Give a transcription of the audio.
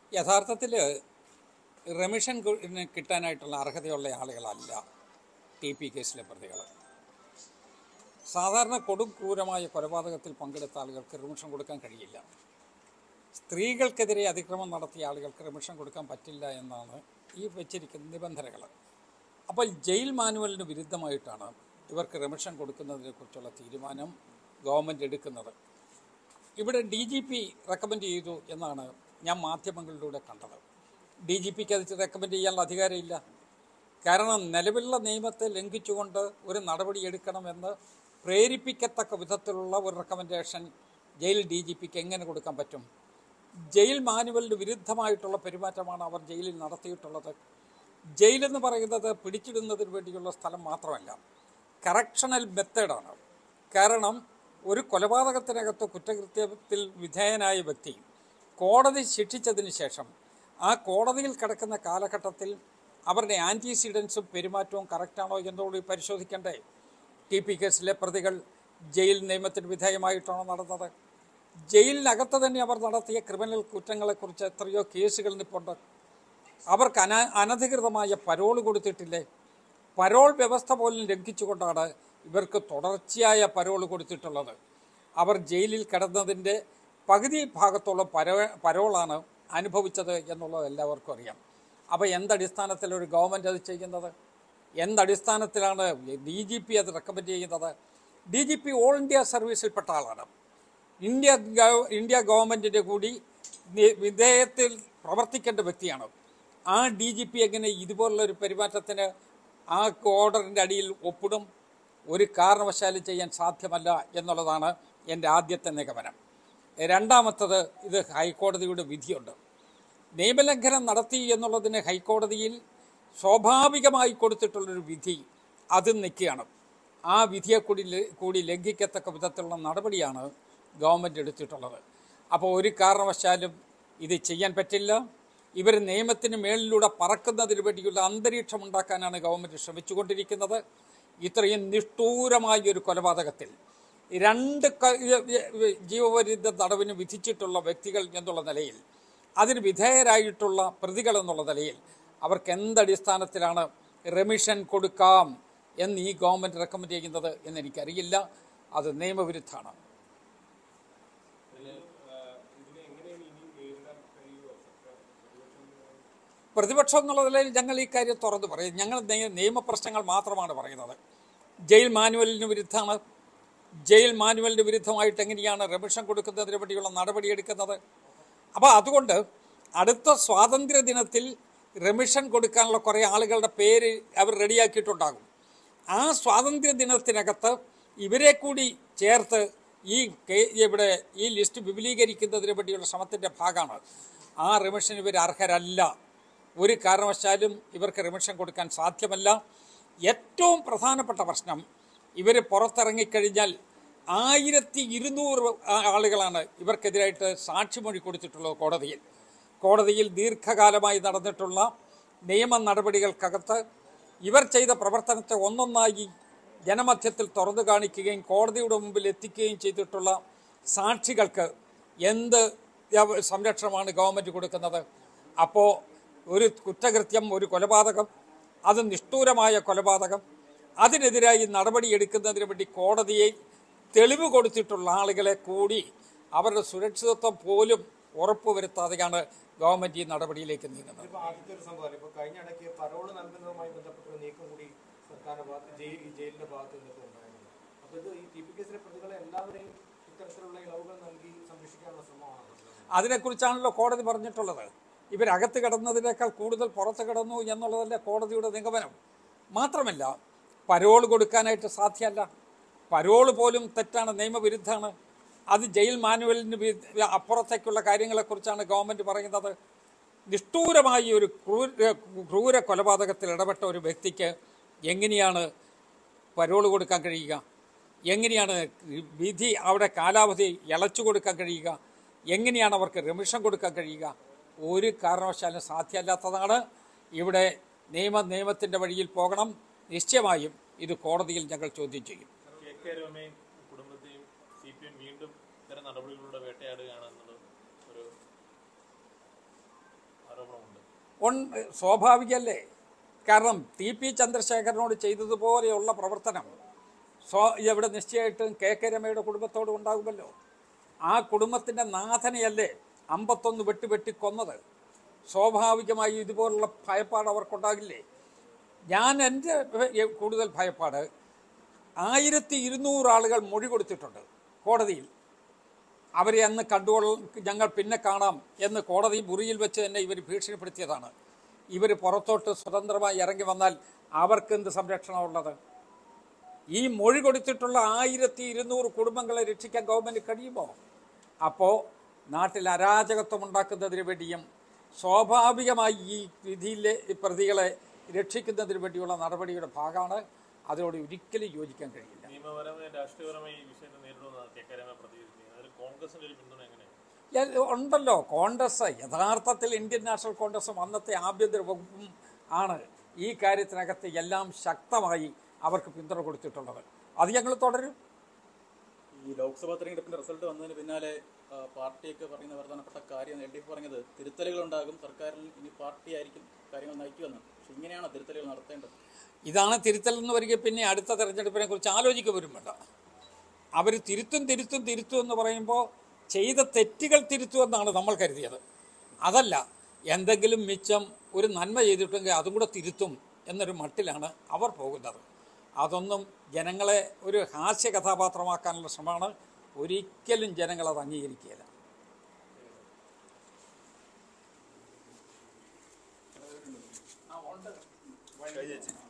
യഥാർത്ഥത്തിൽ റെമിഷൻ കിട്ടാനായിട്ടുള്ള അർഹതയുള്ള ആളുകളല്ല ടി പി കേസിലെ പ്രതികൾ. സാധാരണ കൊടും ക്രൂരമായ കൊലപാതകത്തിൽ പങ്കെടുത്ത ആളുകൾക്ക് റിമിഷൻ കൊടുക്കാൻ കഴിയില്ല. സ്ത്രീകൾക്കെതിരെ അതിക്രമം നടത്തിയ ആളുകൾക്ക് റിമിഷൻ കൊടുക്കാൻ പറ്റില്ല എന്നാണ് ഈ വെച്ചിരിക്കുന്ന നിബന്ധനകൾ. അപ്പോൾ ജയിൽ മാനുവലിന് വിരുദ്ധമായിട്ടാണ് ഇവർക്ക് റിമിഷൻ കൊടുക്കുന്നതിനെക്കുറിച്ചുള്ള തീരുമാനം ഗവൺമെൻറ് എടുക്കുന്നത്. ഇവിടെ DGP റെക്കമെൻഡ് ചെയ്തു എന്നാണ് ഞാൻ മാധ്യമങ്ങളിലൂടെ കണ്ടത്. DGPക്ക് അത് റെക്കമെൻഡ് ചെയ്യാനുള്ള അധികാരമില്ല. കാരണം നിലവിലുള്ള നിയമത്തെ ലംഘിച്ചുകൊണ്ട് ഒരു നടപടി എടുക്കണമെന്ന് പ്രേരിപ്പിക്കത്തക്ക വിധത്തിലുള്ള ഒരു റെക്കമെൻഡേഷൻ ജയിൽ DGPക്ക് എങ്ങനെ കൊടുക്കാൻ പറ്റും? ജയിൽ മാനുവലിന് വിരുദ്ധമായിട്ടുള്ള പെരുമാറ്റമാണ് അവർ ജയിലിൽ നടത്തിയിട്ടുള്ളത്. ജയിലെന്ന് പറയുന്നത് പിടിച്ചിടുന്നതിന് വേണ്ടിയുള്ള സ്ഥലം മാത്രമല്ല, കറക്ഷണൽ മെത്തേഡാണ്. കാരണം ഒരു കൊലപാതകത്തിനകത്ത് കുറ്റകൃത്യത്തിൽ വിധേയനായ വ്യക്തി കോടതി ശിക്ഷിച്ചതിന് ശേഷം ആ കോടതിയിൽ കിടക്കുന്ന കാലഘട്ടത്തിൽ അവരുടെ ആൻറ്റിസിഡൻസും പെരുമാറ്റവും കറക്റ്റാണോ എന്നുകൂടി പരിശോധിക്കണ്ടേ? TP കേസിലെ പ്രതികൾ ജയിൽ നിയമത്തിന് വിധേയമായിട്ടാണോ നടന്നത്? ജയിലിനകത്ത് തന്നെ അവർ നടത്തിയ ക്രിമിനൽ കുറ്റങ്ങളെക്കുറിച്ച് എത്രയോ കേസുകൾ നിൽപ്പുണ്ട്. അവർക്ക് അനധികൃതമായ പരോൾ കൊടുത്തിട്ടില്ലേ? പരോൾ വ്യവസ്ഥ പോലും ലംഘിച്ചുകൊണ്ടാണ് ഇവർക്ക് തുടർച്ചയായ പരോൾ കൊടുത്തിട്ടുള്ളത്. അവർ ജയിലിൽ കിടന്നതിൻ്റെ പകുതി ഭാഗത്തോളം പരോളാണ് അനുഭവിച്ചത് എന്നുള്ളത് എല്ലാവർക്കും അറിയാം. അപ്പോൾ എന്തടിസ്ഥാനത്തിൽ ഒരു ഗവൺമെൻറ് അത് ചെയ്യുന്നത്? എന്തടിസ്ഥാനത്തിലാണ് DGP അത് റെക്കമെൻഡ് ചെയ്യുന്നത്? DGP ഓൾ ഇന്ത്യ സർവീസിൽപ്പെട്ട ആളാണ്. ഇന്ത്യ ഗവൺമെൻറ്റിൻ്റെ കൂടി വിധേയത്തിൽ പ്രവർത്തിക്കേണ്ട വ്യക്തിയാണ്. ആ DGP എങ്ങനെ ഇതുപോലുള്ളൊരു പെരുമാറ്റത്തിന് ആ ഓർഡറിൻ്റെ അടിയിൽ ഒപ്പിടും? ഒരു കാരണവശാലും ചെയ്യാൻ സാധ്യമല്ല എന്നുള്ളതാണ് എൻ്റെ ആദ്യത്തെ നിഗമനം. രണ്ടാമത്തത്, ഇത് ഹൈക്കോടതിയുടെ വിധിയുണ്ട്. നിയമലംഘനം നടത്തി എന്നുള്ളതിന് ഹൈക്കോടതിയിൽ സ്വാഭാവികമായി കൊടുത്തിട്ടുള്ളൊരു വിധി അത് നിൽക്കുകയാണ്. ആ വിധിയെ കൂടി ലംഘിക്കത്തക്ക വിധത്തിലുള്ള നടപടിയാണ് ഗവൺമെൻറ് എടുത്തിട്ടുള്ളത്. അപ്പോൾ ഒരു കാരണവശാലും ഇത് ചെയ്യാൻ പറ്റില്ല. ഇവർ നിയമത്തിന് മേളിലൂടെ പറക്കുന്നതിന് വേണ്ടിയുള്ള അന്തരീക്ഷം ഉണ്ടാക്കാനാണ് ഗവൺമെൻറ് ശ്രമിച്ചുകൊണ്ടിരിക്കുന്നത്. ഇത്രയും നിഷ്ഠൂരമായൊരു കൊലപാതകത്തിൽ 2 ജീവപര്യന്ത തടവിന് വിധിച്ചിട്ടുള്ള വ്യക്തികൾ എന്നുള്ള നിലയിൽ, അതിന് വിധേയരായിട്ടുള്ള പ്രതികൾ എന്നുള്ള നിലയിൽ അവർക്ക് എന്തടിസ്ഥാനത്തിലാണ് റെമിഷൻ കൊടുക്കാം എന്ന് ഈ ഗവൺമെൻറ് റെക്കമെൻഡ് ചെയ്യുന്നത് എന്നെനിക്കറിയില്ല. അത് നിയമവിരുദ്ധമാണ്. പ്രതിപക്ഷം എന്നുള്ള നിലയിൽ ഞങ്ങൾ ഈ കാര്യം തുറന്നു പറയും. ഞങ്ങൾ നിയമപ്രശ്നങ്ങൾ മാത്രമാണ് പറയുന്നത്. ജയിൽ മാനുവലിന് വിരുദ്ധമാണ്. ജയിൽ മാനുവലിന് വിരുദ്ധമായിട്ട് എങ്ങനെയാണ് റെമിഷൻ കൊടുക്കുന്നതിന് വേണ്ടിയുള്ള നടപടിയെടുക്കുന്നത്? അപ്പോൾ അതുകൊണ്ട് അടുത്ത സ്വാതന്ത്ര്യ ദിനത്തിൽ റെമിഷൻ കൊടുക്കാനുള്ള കുറേ ആളുകളുടെ പേര് അവർ റെഡിയാക്കിയിട്ടുണ്ടാകും. ആ സ്വാതന്ത്ര്യ ദിനത്തിനകത്ത് ഇവരെ കൂടി ചേർത്ത് ഇവിടെ ഈ ലിസ്റ്റ് വിപുലീകരിക്കുന്നതിന് വേണ്ടിയുള്ള ശ്രമത്തിൻ്റെ ഭാഗമാണ്. ആ റെമിഷൻ ഇവർ അർഹരല്ല. ഒരു കാരണവശാലും ഇവർക്ക് റിമിഷൻ കൊടുക്കാൻ സാധ്യമല്ല. ഏറ്റവും പ്രധാനപ്പെട്ട പ്രശ്നം, ഇവർ പുറത്തിറങ്ങിക്കഴിഞ്ഞാൽ 1200 ആളുകളാണ് ഇവർക്കെതിരായിട്ട് സാക്ഷിമൊഴി കൊടുത്തിട്ടുള്ളത് കോടതിയിൽ ദീർഘകാലമായി നടന്നിട്ടുള്ള നിയമ നടപടികൾക്കകത്ത് ഇവർ ചെയ്ത പ്രവർത്തനത്തെ ഒന്നൊന്നായി ജനമധ്യത്തിൽ തുറന്നു കാണിക്കുകയും കോടതിയുടെ മുമ്പിൽ എത്തിക്കുകയും ചെയ്തിട്ടുള്ള സാക്ഷികൾക്ക് എന്ത് സംരക്ഷണമാണ് ഗവൺമെൻറ് കൊടുക്കുന്നത്? അപ്പോൾ ഒരു കുറ്റകൃത്യം, ഒരു കൊലപാതകം, അത് നിഷ്ഠൂരമായ കൊലപാതകം, അതിനെതിരായി നടപടിയെടുക്കുന്നതിന് വേണ്ടി കോടതിയെ തെളിവ് കൊടുത്തിട്ടുള്ള ആളുകളെ കൂടി അവരുടെ സുരക്ഷിതത്വം പോലും ഉറപ്പുവരുത്താതെയാണ് ഗവൺമെൻറ് ഈ നടപടിയിലേക്ക് നീങ്ങുന്നത്. അതിനെക്കുറിച്ചാണല്ലോ കോടതി പറഞ്ഞിട്ടുള്ളത്. ഇവരകത്ത് കിടന്നതിനേക്കാൾ കൂടുതൽ പുറത്ത് കിടന്നു എന്നുള്ളതല്ലേ കോടതിയുടെ നിഗമനം. മാത്രമല്ല, പരോൾ കൊടുക്കാനായിട്ട് സാധ്യമല്ല. പരോൾ പോലും തെറ്റാണ്, നിയമവിരുദ്ധമാണ്. അത് ജയിൽ മാനുവലിന് അപ്പുറത്തേക്കുള്ള കാര്യങ്ങളെക്കുറിച്ചാണ് ഗവൺമെൻറ് പറയുന്നത്. നിഷ്ഠൂരമായി ഒരു ക്രൂര കൊലപാതകത്തിൽ ഇടപെട്ട ഒരു വ്യക്തിക്ക് എങ്ങനെയാണ് പരോൾ കൊടുക്കാൻ കഴിയുക? എങ്ങനെയാണ് വിധി അവിടെ കാലാവധി ഇളച്ചു കൊടുക്കാൻ കഴിയുക? എങ്ങനെയാണ് അവർക്ക് റിമിഷൻ കൊടുക്കാൻ കഴിയുക? ഒരു കാരണവശാലും സാധ്യമല്ലാത്തതാണ്. ഇവിടെ നിയമത്തിൻ്റെ വഴിയിൽ പോകണം. നിശ്ചയമായും ഇത് കോടതിയിൽ ഞങ്ങൾ ചോദ്യം ചെയ്യും. കുടുംബത്തെയും CPM വീണ്ടും ഇത്തരം നടപടികളിലൂടെ വേട്ടയാടുകയാണെന്നുള്ളത് ഒരു സ്വാഭാവികമല്ലേ? കാരണം ടി.പി. ചന്ദ്രശേഖരനോട് ചെയ്തതുപോലെയുള്ള പ്രവർത്തനം ഇവിടെ നിശ്ചയമായിട്ടും കെ രമയുടെ കുടുംബത്തോട് ഉണ്ടാകുമല്ലോ. ആ കുടുംബത്തിൻ്റെ നാഥനെയല്ലേ 51 വെട്ടി കൊന്നത്? സ്വാഭാവികമായി ഇതുപോലുള്ള ഭയപ്പാട് അവർക്കുണ്ടാകില്ലേ? എൻ്റെ കൂടുതൽ ഭയപ്പാട് 1200 ആളുകൾ മൊഴി കൊടുത്തിട്ടുണ്ട് കോടതിയിൽ. അവരെ അന്ന് ഞങ്ങൾ പിന്നെ കാണാം എന്ന് കോടതി മുറിയിൽ വെച്ച് തന്നെ ഇവർ ഭീഷണിപ്പെടുത്തിയതാണ്. ഇവർ പുറത്തോട്ട് സ്വതന്ത്രമായി ഇറങ്ങി വന്നാൽ അവർക്കെന്ത് സംരക്ഷണമുള്ളത്? ഈ മൊഴി കൊടുത്തിട്ടുള്ള 1200 കുടുംബങ്ങളെ രക്ഷിക്കാൻ ഗവൺമെൻറ് കഴിയുമോ? അപ്പോൾ നാട്ടിൽ അരാജകത്വം ഉണ്ടാക്കുന്നതിന് വേണ്ടിയും സ്വാഭാവികമായി ഈ വിധിയിലെ പ്രതികളെ രക്ഷിക്കുന്നതിന് വേണ്ടിയുള്ള നടപടിയുടെ ഭാഗമാണ്. അതിനോട് ഒരിക്കലും യോജിക്കാൻ കഴിയില്ല. നിയമപരമായി രാഷ്ട്രീയപരമായി ഈ വിഷയത്തെ നേരിടുന്നതാണ് കെ രമ പ്രതികരിക്കുന്നത്. അതിൽ കോൺഗ്രസിന്റെ ഒരു പിന്തുണ എങ്ങനെയാണ്? ഉണ്ടല്ലോ. കോൺഗ്രസ് യഥാർത്ഥത്തിൽ ഇന്ത്യൻ നാഷണൽ കോൺഗ്രസും അന്നത്തെ ആഭ്യന്തര വകുപ്പും ആണ് ഈ കാര്യത്തിനകത്ത് എല്ലാം ശക്തമായി അവർക്ക് പിന്തുണ കൊടുത്തിട്ടുള്ളത്. അത് ഞങ്ങൾ തുടരും. ഈ ലോക്സഭാ തെരഞ്ഞെടുപ്പിന്റെ റിസൾട്ട് വന്നതിന് പിന്നാലെ പാർട്ടിയൊക്കെ പറയുന്ന പ്രധാനപ്പെട്ട കാര്യം LDF പറഞ്ഞത് തിരുത്തലുകളുണ്ടാകും, സർക്കാരിൽ ഇനി പാർട്ടിയായിരിക്കും കാര്യങ്ങൾ നയിക്കുമെന്ന്. പക്ഷെ ഇങ്ങനെയാണോ തിരുത്തലുകൾ നടത്തേണ്ടത്? ഇതാണ് തിരുത്തൽ എന്ന് വരിക. പിന്നെ അടുത്ത തെരഞ്ഞെടുപ്പിനെ കുറിച്ച് ആലോചിക്കുക പോലും വേണ്ട. അവർ തിരുത്തും എന്ന് പറയുമ്പോൾ ചെയ്ത തെറ്റുകൾ തിരുത്തുമെന്നാണ് നമ്മൾ കരുതിയത്. അതല്ല, എന്തെങ്കിലും മിച്ചം ഒരു നന്മ ചെയ്തിട്ടുണ്ടെങ്കിൽ അതും കൂടെ തിരുത്തും എന്നൊരു മട്ടിലാണ് അവർ പോകുന്നത്. അതൊന്നും ജനങ്ങളെ ഒരു ഹാസ്യ കഥാപാത്രമാക്കാനുള്ള ശ്രമമാണ്. ഒരിക്കലും ജനങ്ങളത് അംഗീകരിക്കുകയില്ല.